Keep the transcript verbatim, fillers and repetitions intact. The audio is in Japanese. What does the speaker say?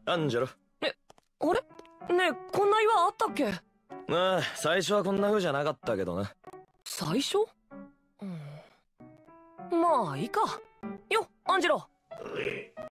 アンジェロ。 え、あれねえ、こんな岩あったっけ？ ああ、最初はこんな風じゃなかったけどな。 最初？うん、まあいいか。よ、アンジェロ。